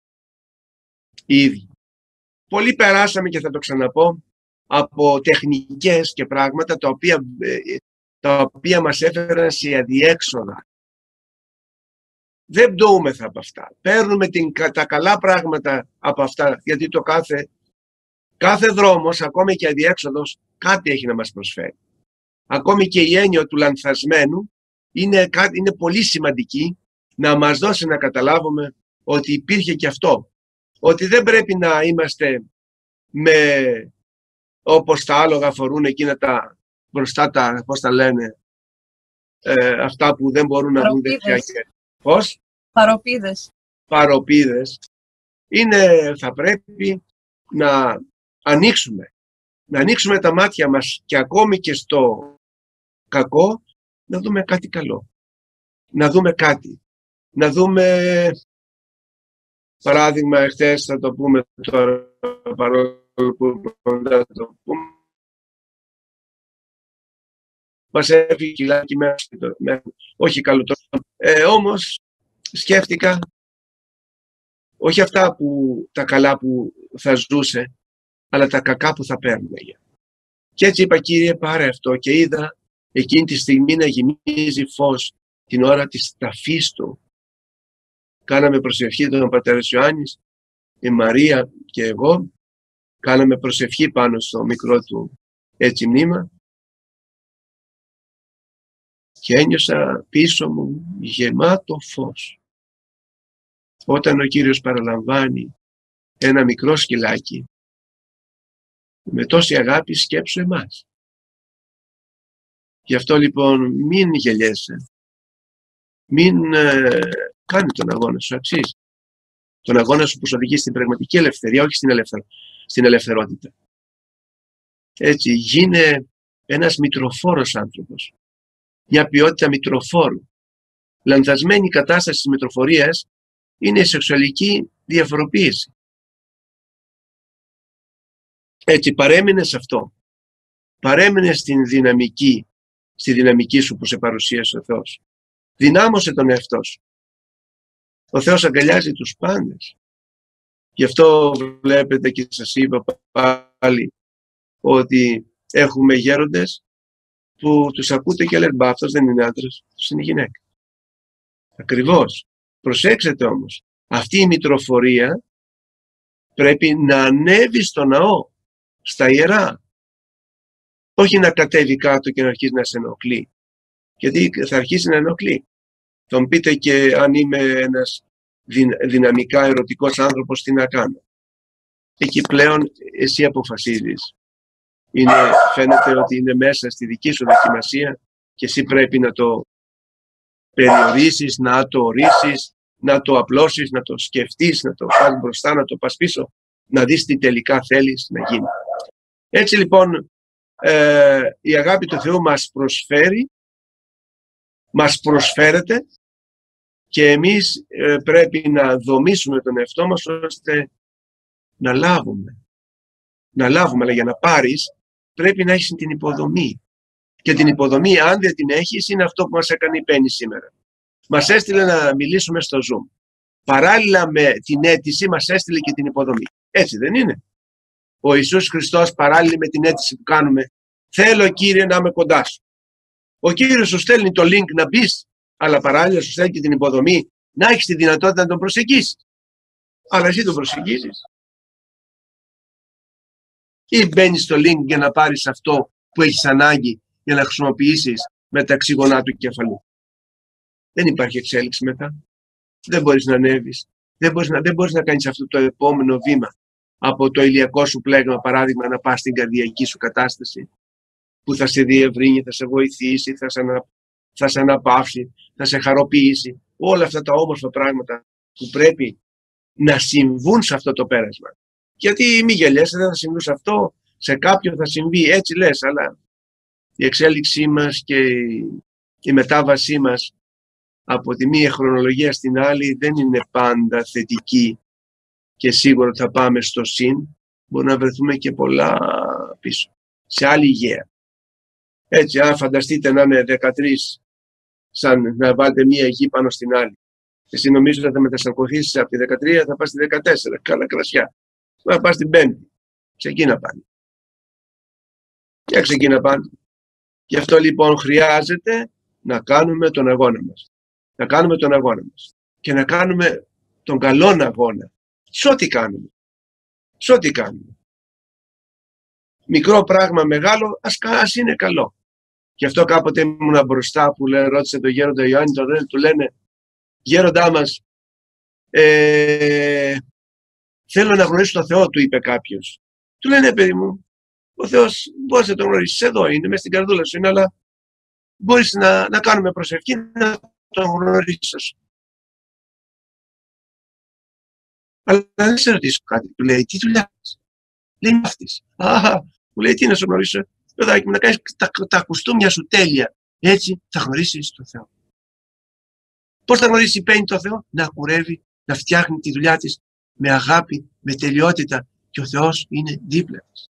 ήδη. Πολλοί περάσαμε και θα το ξαναπώ από τεχνικές και πράγματα τα οποία μας έφεραν σε αδιέξοδα. Δεν πτωούμεθα από αυτά. Παίρνουμε τα καλά πράγματα από αυτά, γιατί το κάθε δρόμος, ακόμη και αδιέξοδος, κάτι έχει να μας προσφέρει. Ακόμη και η έννοια του λανθασμένου είναι πολύ σημαντική να μας δώσει να καταλάβουμε ότι υπήρχε και αυτό. ότι δεν πρέπει να είμαστε όπως τα άλογα φορούν εκείνα τα μπροστά τα, πώς τα λένε, αυτά που δεν μπορούν να δουν δεξιά και πώς. Παροπίδες. Θα πρέπει να ανοίξουμε τα μάτια μας και ακόμη και στο κακό να δούμε κάτι καλό. Να δούμε κάτι. Να δούμε, παράδειγμα, εχθές θα το πούμε τώρα, παρόλο που θα το πούμε, μας έφυγε κιλάκι μέσα, όχι καλό τώρα. Όμως σκέφτηκα όχι αυτά τα καλά που θα ζούσε, αλλά τα κακά που θα παίρνουμε. Και έτσι είπα, Κύριε, πάρε αυτό, και είδα εκείνη τη στιγμή να γεμίζει φως την ώρα της ταφής του. Κάναμε προσευχή τον πατέρας Ιωάννης, η Μαρία και εγώ, κάναμε προσευχή πάνω στο μικρό του έτσι μνήμα και ένιωσα πίσω μου γεμάτο φως. Όταν ο Κύριος παραλαμβάνει ένα μικρό σκυλάκι με τόση αγάπη, σκέψου εμάς. Γι' αυτό λοιπόν μην γελιέσαι, μην κάνει τον αγώνα σου, αξίζει. Τον αγώνα σου που σου οδηγεί στην πραγματική ελευθερία, όχι στην ελευθερότητα. Έτσι, γίνε ένας μητροφόρος άνθρωπος. Μια ποιότητα μητροφόρου. Λανθασμένη κατάσταση της μητροφορίας είναι η σεξουαλική διαφοροποίηση. Έτσι, παρέμεινε σε αυτό. Παρέμεινε στη δυναμική σου που σε παρουσίασε ο Θεός. Δυνάμωσε τον εαυτό σου. Ο Θεός αγκαλιάζει τους πάντες. Γι' αυτό βλέπετε και σας είπα πάλι ότι έχουμε γέροντες που τους ακούτε και λένε, μπα, αυτός δεν είναι άντρας, αυτός είναι γυναίκα. Ακριβώς. Προσέξτε όμως, αυτή η μητροφορία πρέπει να ανέβει στο ναό, στα ιερά. Όχι να κατέβει κάτω και να αρχίσει να σε ενοχλεί. Γιατί θα αρχίσει να ενοχλεί. Θα μου πείτε, και αν είμαι ένας δυναμικά ερωτικός άνθρωπος, τι να κάνω. Εκεί πλέον εσύ αποφασίζεις. Φαίνεται ότι είναι μέσα στη δική σου δοκιμασία και εσύ πρέπει να το περιορίσεις, να το ορίσεις, να το απλώσεις, να το σκεφτείς, να το πας μπροστά, να το πας πίσω, να δεις τι τελικά θέλεις να γίνει. Έτσι λοιπόν η αγάπη του Θεού μας προσφέρεται και εμείς πρέπει να δομήσουμε τον εαυτό μας ώστε να λάβουμε. Να λάβουμε, αλλά για να πάρεις πρέπει να έχεις την υποδομή. Και την υποδομή, αν δεν την έχεις, είναι αυτό που μας έκανε η Πέννη σήμερα. Μας έστειλε να μιλήσουμε στο Zoom. Παράλληλα με την αίτηση μας έστειλε και την υποδομή. Έτσι δεν είναι? Ο Ιησούς Χριστός, παράλληλα με την αίτηση που κάνουμε, θέλω, Κύριε, να είμαι κοντά σου. Ο Κύριος σου στέλνει το link να μπεις, αλλά παράλληλα σου στέλνει και την υποδομή να έχεις τη δυνατότητα να τον προσεγγίσεις. Αλλά εσύ τον προσεγγίζεις? Ή μπαίνεις στο link για να πάρεις αυτό που έχεις ανάγκη για να χρησιμοποιήσεις με τα οξυγονά του κεφαλού? Δεν υπάρχει εξέλιξη μετά. Δεν μπορείς να ανέβεις. Δεν μπορείς να κάνεις αυτό το επόμενο βήμα από το ηλιακό σου πλέγμα, παράδειγμα, να πας στην καρδιακή σου κατάσταση που θα σε διευρύνει, θα σε βοηθήσει, θα σε αναπαύσει, θα σε χαροποιήσει. Όλα αυτά τα όμορφα πράγματα που πρέπει να συμβούν σε αυτό το πέρασμα. Γιατί μη γελιέσαι, δεν θα συμβούν σε αυτό, σε κάποιον θα συμβεί, έτσι λες, αλλά η εξέλιξή μας και η μετάβασή μας από τη μία χρονολογία στην άλλη δεν είναι πάντα θετική και σίγουρα θα πάμε στο συν, μπορεί να βρεθούμε και πολλά πίσω, σε άλλη υγεία. Έτσι, αν φανταστείτε να είναι 13, σαν να βάλετε μία γη πάνω στην άλλη. Εσύ νομίζω ότι θα μετασαρκωθήσεις από τη 13, θα πας στη 14, καλά κρασιά. Θα πας στην 5, ξεκίνα πάλι. Για ξεκίνα πάλι. Γι' αυτό λοιπόν χρειάζεται να κάνουμε τον αγώνα μας. Να κάνουμε τον αγώνα μας. Και να κάνουμε τον καλόν αγώνα. Σε ό,τι κάνουμε. Σε ό,τι κάνουμε. Μικρό πράγμα, μεγάλο, ας είναι καλό. Γι' αυτό κάποτε ήμουν μπροστά που ρώτησε τον γέροντα Ιωάννη, του λένε, γέροντά μας, θέλω να γνωρίσω τον Θεό, του είπε κάποιος. Του λέει, ναι παιδί μου, ο Θεός μπορείς να τον γνωρίσεις, εδώ είναι, μέσα στην καρδούλα σου είναι, αλλά μπορείς να κάνουμε προσευχή, να τον γνωρίσεις. Αλλά δεν σε ρωτήσω κάτι, του λέει, τι δουλειά έχεις? Λέει, με αυτής. Μου λέει, τι να σου γνωρίσω, παιδάκι μου, να κάνεις τα κουστούμια σου τέλεια, έτσι θα γνωρίσεις τον Θεό. Πώς θα γνωρίσει η Πέννη τον Θεό? Να κουρεύει, να φτιάχνει τη δουλειά της με αγάπη, με τελειότητα, και ο Θεός είναι δίπλα της.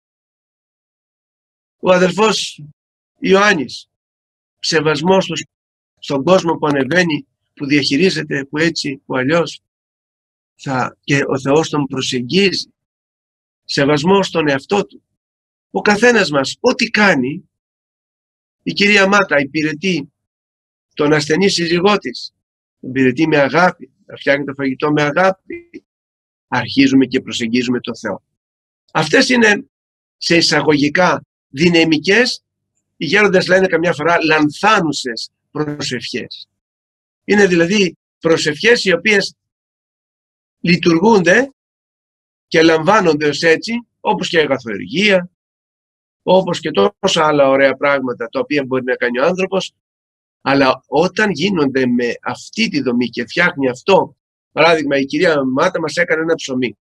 Ο αδελφός Ιωάννης, σεβασμός στον κόσμο που ανεβαίνει, που διαχειρίζεται, που έτσι, που αλλιώς, και ο Θεός τον προσεγγίζει. Σεβασμός στον εαυτό του. Ο καθένας μας, ό,τι κάνει, η κυρία Μάτα υπηρετεί τον ασθενή σύζυγό της, τον υπηρετεί με αγάπη, να φτιάχνει το φαγητό με αγάπη, αρχίζουμε και προσεγγίζουμε τον Θεό. Αυτές είναι σε εισαγωγικά δυναμικές, οι γέροντες λένε καμιά φορά λανθάνουσες προσευχές. Είναι δηλαδή προσευχές οι οποίες λειτουργούνται και λαμβάνονται ως έτσι, όπως και η αγαθοεργία, όπως και τόσα άλλα ωραία πράγματα τα οποία μπορεί να κάνει ο άνθρωπος, αλλά όταν γίνονται με αυτή τη δομή και φτιάχνει αυτό, παράδειγμα η κυρία Μάτα μας έκανε ένα ψωμί,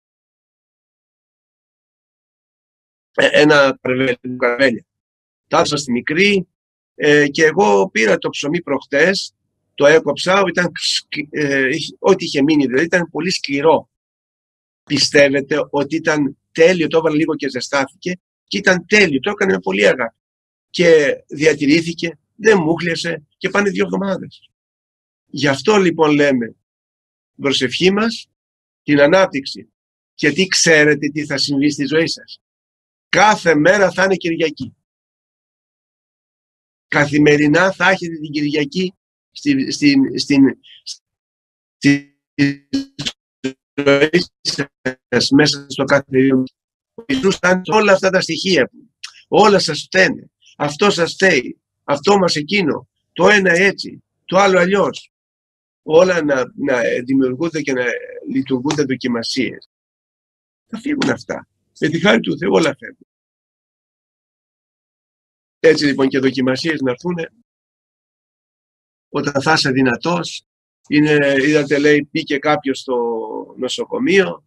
ένα καρβέλια. Τα άφησα στη μικρή και εγώ πήρα το ψωμί προχτές, το έκοψα, ό,τι είχε μείνει δηλαδή ήταν πολύ σκληρό. Πιστεύετε ότι ήταν τέλειο, το έβαλα λίγο και ζεστάθηκε και ήταν τέλειο, το έκανε με πολύ αγάπη και διατηρήθηκε, δεν μούχλιασε και πάνε 2 εβδομάδες. Γι' αυτό λοιπόν λέμε την προσευχή μας, την ανάπτυξη, γιατί ξέρετε τι θα συμβεί στη ζωή σας. Κάθε μέρα θα είναι Κυριακή. Καθημερινά θα έχετε την Κυριακή στη ζωή σας, μέσα στο κάθε βήμα. Ο Ιησούς κάνει όλα αυτά τα στοιχεία. Όλα σας φταίνε. Αυτό σας φταίει. Αυτό μας εκείνο. Το ένα έτσι. Το άλλο αλλιώς. Όλα να δημιουργούνται και να λειτουργούνται δοκιμασίες. Θα φύγουν αυτά. Με τη χάρη του Θεού όλα φεύγουν. Έτσι λοιπόν και δοκιμασίες να έρθουν όταν θα είσαι δυνατός. Είδατε λέει πήγε κάποιος στο νοσοκομείο,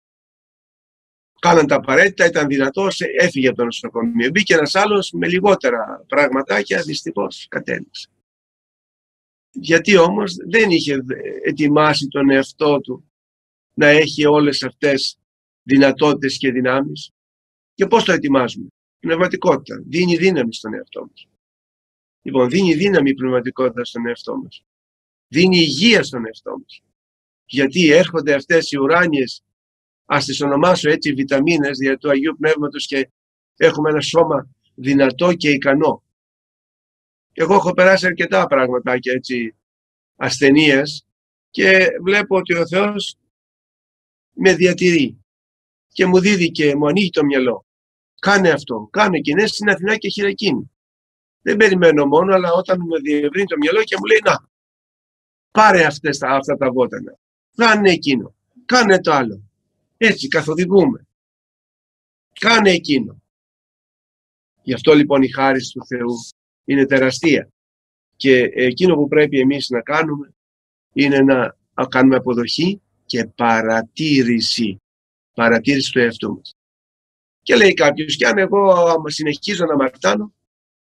κάναν τα απαραίτητα, ήταν δυνατός, έφυγε από το νοσοκομείο. Μπήκε ένας άλλος με λιγότερα πραγματάκια, δυστυχώς κατέληξε. Γιατί όμως δεν είχε ετοιμάσει τον εαυτό του να έχει όλες αυτές δυνατότητες και δυνάμεις. Και πώς το ετοιμάζουμε? Πνευματικότητα. Δίνει δύναμη στον εαυτό μας. Λοιπόν, δίνει δύναμη η πνευματικότητα στον εαυτό μας. Δίνει υγεία στον εαυτό μας. Γιατί έρχονται αυτές οι ουράνιες, ας τις ονομάσω έτσι, βιταμίνες δια του Αγίου Πνεύματος και έχουμε ένα σώμα δυνατό και ικανό. Εγώ έχω περάσει αρκετά πραγματάκια έτσι, ασθενείες και βλέπω ότι ο Θεός με διατηρεί και μου δίδει και μου ανοίγει το μυαλό. Κάνε αυτό, κάνε εκείνες στην Αθηνά και χειρακίνη. Δεν περιμένω μόνο, αλλά όταν με διευρύνει το μυαλό και μου λέει να, πάρε αυτά τα βότανα, κάνε εκείνο, κάνε το άλλο. Έτσι καθοδηγούμε. Κάνε εκείνο. Γι' αυτό λοιπόν η χάρη του Θεού είναι τεραστία. Και εκείνο που πρέπει εμείς να κάνουμε είναι να κάνουμε αποδοχή και παρατήρηση. Παρατήρηση του εαυτού μας. Και λέει κάποιος, και αν εγώ συνεχίζω να μαρτάνω,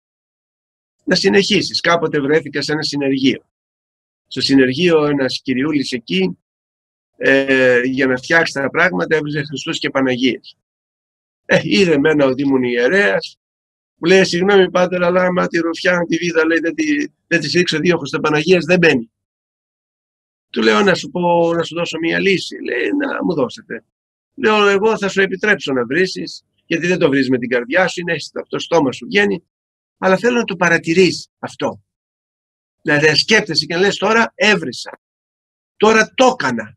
να συνεχίσεις. Κάποτε βρέθηκα σε ένα συνεργείο. Στο συνεργείο ένας κυριούλης εκεί, για να φτιάξει τα πράγματα, έβριζε Χριστούς και Παναγίες. Είδε εμένα ότι ήμουν ιερέας, μου λέει, συγγνώμη πάτερ, αλλά άμα τη ρουφιά, τη βίδα, λέει, δεν τη ρίξω 2 Χριστοπαναγίες, δεν μπαίνει. Του λέω να σου δώσω μια λύση. Λέει, να μου δώσετε. Λέω, εγώ θα σου επιτρέψω να βρίσεις, γιατί δεν το βρεις με την καρδιά σου, είναι από το στόμα σου βγαίνει, αλλά θέλω να το παρατηρείς αυτό. Να σκέπτεσαι και να λες, τώρα έβρισα. Τώρα το έκανα.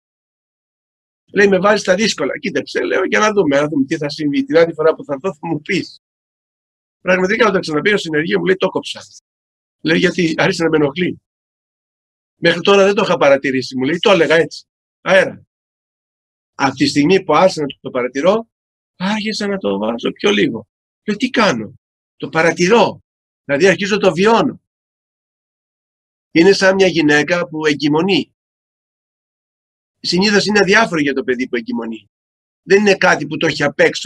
Λέει, με βάζεις τα δύσκολα. Κοίταξε, λέω, για να δούμε τι θα συμβεί. Την άλλη φορά που θα δω θα μου πεις. Πραγματικά όταν ξαναπήρω στο συνεργείο μου λέει, το κόψα. Λέω, γιατί άρχισε να με ενοχλεί. Μέχρι τώρα δεν το είχα παρατηρήσει. Μου λέει, το έλεγα έτσι. Αέρα. Από τη στιγμή που άρχισα να το παρατηρώ, άρχισα να το βάζω πιο λίγο. Και τι κάνω? Το παρατηρώ. Δηλαδή αρχίζω το βιώνω. Είναι σαν μια γυναίκα που εγκυμονεί. Συνήθως είναι αδιάφορο για το παιδί που εγκυμονεί. Δεν είναι κάτι που το έχει απ' έξω.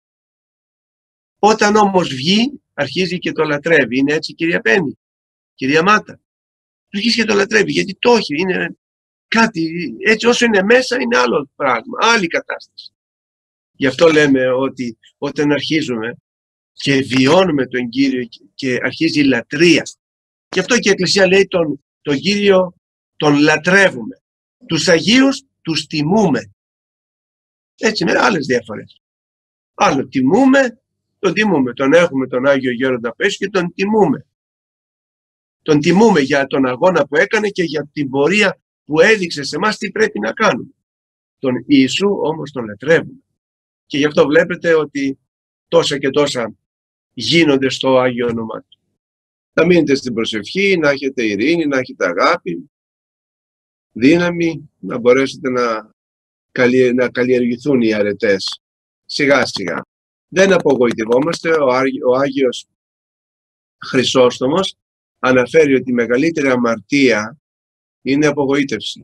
Όταν όμως βγει, αρχίζει και το λατρεύει. Είναι έτσι, κυρία Πέννη, κυρία Μάτα? Αρχίζει και το λατρεύει, γιατί το έχει. Είναι κάτι, έτσι όσο είναι μέσα είναι άλλο πράγμα, άλλη κατάσταση. Γι' αυτό λέμε ότι όταν αρχίζουμε και βιώνουμε τον Κύριο και αρχίζει η λατρεία. Γι' αυτό και η Εκκλησία λέει τον Κύριο τον λατρεύουμε. Τους Αγίους τους τιμούμε. Έτσι με άλλες διαφορές. Άλλο τιμούμε, τον τιμούμε. Τον έχουμε τον Άγιο Γέροντα Πέσου και τον τιμούμε. Τον τιμούμε για τον αγώνα που έκανε και για την πορεία που έδειξε σε εμάς τι πρέπει να κάνουμε. Τον Ιησού όμως τον λατρεύουμε. Και γι' αυτό βλέπετε ότι τόσα και τόσα γίνονται στο Άγιο όνομά του. Να μείνετε στην προσευχή, να έχετε ειρήνη, να έχετε αγάπη, δύναμη, να μπορέσετε να καλλιεργηθούν οι αρετές σιγά σιγά. Δεν απογοητευόμαστε. Ο Άγιος Χρυσόστομος αναφέρει ότι η μεγαλύτερη αμαρτία είναι απογοήτευση.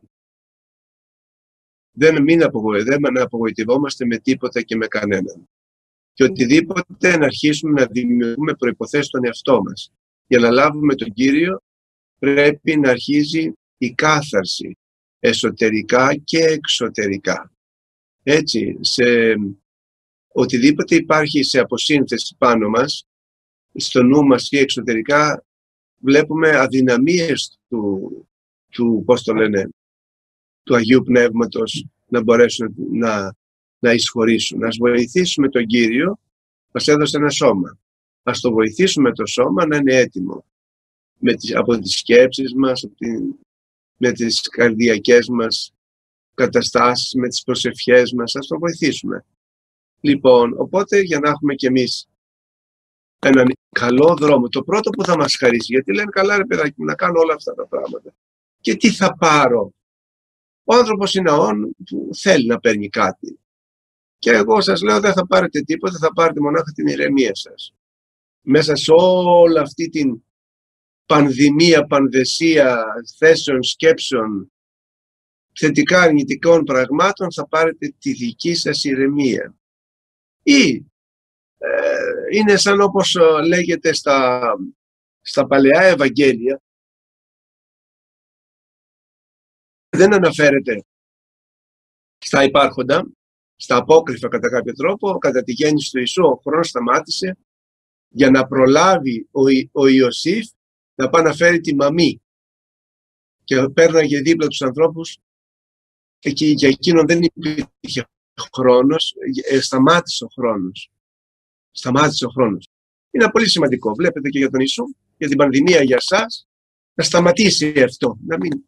Δεν απογοητευόμαστε με τίποτα και με κανέναν. Και οτιδήποτε να αρχίσουμε να δημιουργούμε προϋποθέσεις στον εαυτό μας. Για να λάβουμε τον Κύριο πρέπει να αρχίζει η κάθαρση εσωτερικά και εξωτερικά. Έτσι, οτιδήποτε υπάρχει σε αποσύνθεση πάνω μας, στο νου μας ή εξωτερικά, βλέπουμε αδυναμίες του Αγίου Πνεύματος να μπορέσουν να εισχωρήσουν. Ας βοηθήσουμε τον Κύριο, μας έδωσε ένα σώμα. Ας το βοηθήσουμε το σώμα να είναι έτοιμο από τις σκέψεις μας, με τις καρδιακές μας καταστάσεις, με τις προσευχές μας. Ας το βοηθήσουμε. Λοιπόν, οπότε για να έχουμε κι εμείς έναν καλό δρόμο, το πρώτο που θα μας χαρίσει, γιατί λένε καλά ρε παιδάκι μου να κάνω όλα αυτά τα πράγματα. Και τι θα πάρω? Ο άνθρωπος είναι αόν που θέλει να παίρνει κάτι. Και εγώ σας λέω δεν θα πάρετε τίποτα, θα πάρετε μονάχα την ηρεμία σας. Μέσα σε όλη αυτή την πανδημία, πανδεσία θέσεων, σκέψεων, θετικά αρνητικών πραγμάτων, θα πάρετε τη δική σας ηρεμία. Ή είναι σαν όπως λέγεται στα παλαιά Ευαγγέλια, δεν αναφέρεται στα υπάρχοντα, στα απόκριφα κατά κάποιο τρόπο. Κατά τη γέννηση του Ιησού ο χρόνος σταμάτησε για να προλάβει ο Ιωσήφ να πάει να φέρει τη μαμή και πέρναγε δίπλα τους ανθρώπους και για εκείνον δεν υπήρχε χρόνος, σταμάτησε ο χρόνος. Είναι πολύ σημαντικό, βλέπετε και για τον Ιησού, για την πανδημία για εσάς, να σταματήσει αυτό,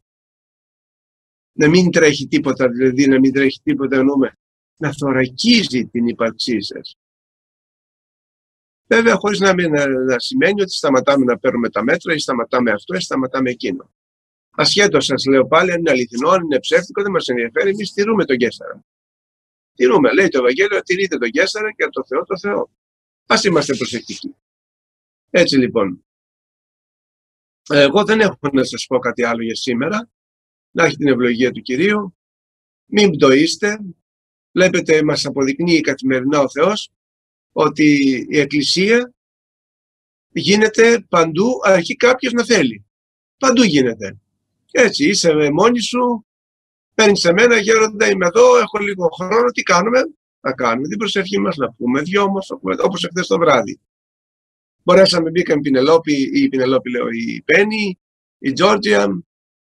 να μην τρέχει τίποτα, δηλαδή να μην τρέχει τίποτα εννοούμε, να θωρακίζει την ύπαρξή σας. Βέβαια, χωρίς να σημαίνει ότι σταματάμε να παίρνουμε τα μέτρα ή σταματάμε αυτό ή σταματάμε εκείνο. Ασχέτως σας λέω πάλι, αν είναι αληθινό, αν είναι ψεύτικο, δεν μας ενδιαφέρει, εμείς τηρούμε τον Καίσαρα. Τηρούμε, λέει το Ευαγγέλιο, τηρείτε τον Καίσαρα και από το Θεό το Θεό. Ας είμαστε προσεκτικοί. Έτσι λοιπόν, εγώ δεν έχω να σας πω κάτι άλλο για σήμερα. Να έχει την ευλογία του Κυρίου. Μην πτωείστε. Βλέπετε, μας αποδεικνύει καθημερινά ο Θεός ότι η Εκκλησία γίνεται παντού, αρκεί κάποιος να θέλει. Παντού γίνεται. Έτσι, είσαι μόνη σου, παίρνεις σε μένα, γέροντα, είμαι εδώ, έχω λίγο χρόνο, τι κάνουμε? Να κάνουμε την προσευχή μας, να πούμε δυο μας, όπως εχθές το βράδυ. Μπορέσαμε, μπήκαμε η Πινελόπη λέω, η Πέννη, η Τζόρτζια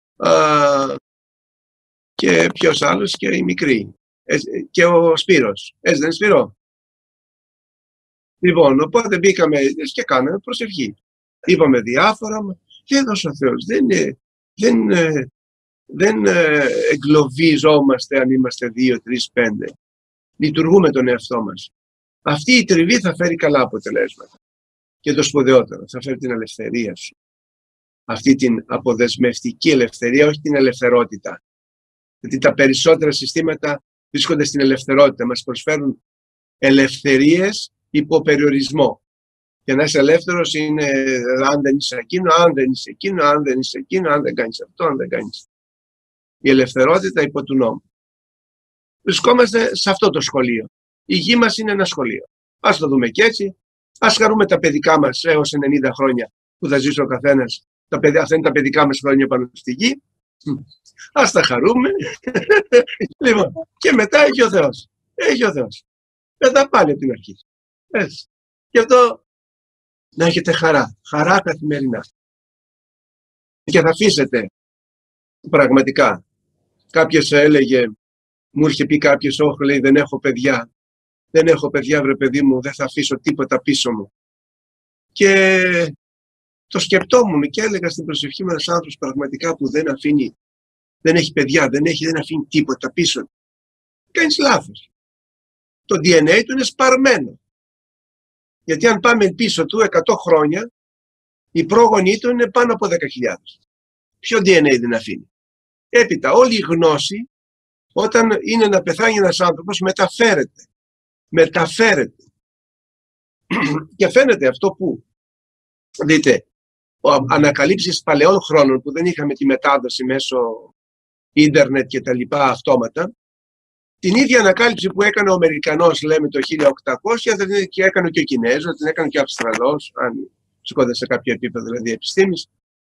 και ποιος άλλος και η μικρή. Και ο Σπύρος. Έτσι δεν είναι Σπύρο? Λοιπόν, οπότε μπήκαμε και κάναμε προσευχή. Είπαμε διάφορα και έδωσε ο Θεός. Δεν εγκλωβίζομαστε αν είμαστε 2, 3, 5. Λειτουργούμε τον εαυτό μας. Αυτή η τριβή θα φέρει καλά αποτελέσματα. Και το σπουδαιότερο, θα φέρει την ελευθερία σου. Αυτή την αποδεσμευτική ελευθερία, όχι την ελευθερότητα. Γιατί τα περισσότερα συστήματα βρίσκονται στην ελευθερότητα, μας προσφέρουν ελευθερίες υπό περιορισμό. Και να είσαι ελεύθερος είναι αν δεν είσαι εκείνο, αν δεν είσαι εκείνο, αν δεν είσαι εκείνο, αν δεν κάνεις αυτό, αν δεν κάνεις. Η ελευθερότητα υπό του νόμου. Βρισκόμαστε σε αυτό το σχολείο. Η γη μας είναι ένα σχολείο. Ας το δούμε και έτσι. Ας χαρούμε τα παιδικά μας έως 90 χρόνια που θα ζήσει ο καθένας. Αυτά είναι τα παιδικά μας χρόνια πάνω στη γη. Ας τα χαρούμε. Λοιπόν, και μετά έχει ο Θεός. Έχει ο Θεός. Μετά πάλι από την αρχή. Έτσι. Γι' αυτό να έχετε χαρά. Χαρά καθημερινά. Και θα αφήσετε πραγματικά. Κάποιος έλεγε, μου είχε πει κάποιος, όχι, λέει, δεν έχω παιδιά. Δεν έχω παιδιά, βρε παιδί μου, δεν θα αφήσω τίποτα πίσω μου. Και το σκεπτόμουν και έλεγα στην προσευχή μου, ένας άνθρωπος πραγματικά που δεν αφήνει, δεν έχει παιδιά, δεν αφήνει τίποτα πίσω. Κάνεις λάθος. Το DNA του είναι σπαρμένο. Γιατί αν πάμε πίσω του 100 χρόνια, οι πρόγονοι του είναι πάνω από 10.000. Ποιο DNA δεν αφήνει. Έπειτα, όλη η γνώση, όταν είναι να πεθάνει ένας άνθρωπος, μεταφέρεται. Μεταφέρεται. Και φαίνεται αυτό που, δείτε, ανακαλύψεις παλαιών χρόνων που δεν είχαμε τη μετάδοση μέσω ίντερνετ και τα λοιπά αυτόματα, την ίδια ανακάλυψη που έκανε ο Αμερικανός, λέμε, το 1800, δεν και έκανε και ο Κινέζος, την έκανε και ο Αυστραλός, αν σηκώνται σε κάποιο επίπεδο δηλαδή επιστήμης,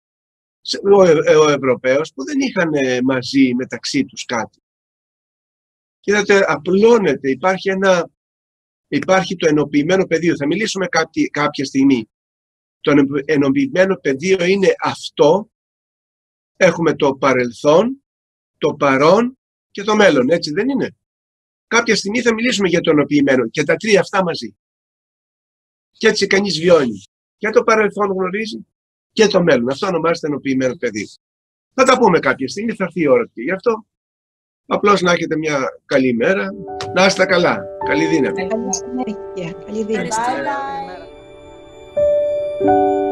ο Ευρωπαίος, που δεν είχαν μαζί μεταξύ τους κάτι. Είδατε, απλώνεται, υπάρχει το ενοποιημένο πεδίο. Θα μιλήσουμε κάποια στιγμή. Το ενοποιημένο πεδίο είναι αυτό. Έχουμε το παρελθόν, το παρόν και το μέλλον. Έτσι δεν είναι? Κάποια στιγμή θα μιλήσουμε για το ενοποιημένο και τα τρία αυτά μαζί. Και έτσι κανείς βιώνει. Και το παρελθόν γνωρίζει και το μέλλον. Αυτό ονομάζεται ενοποιημένο πεδίο. Θα τα πούμε κάποια στιγμή, θα έρθει η ώρα και γι' αυτό. Απλώς να έχετε μια καλή μέρα. Να είστε καλά. Καλή δύναμη. Καλή δύναμη.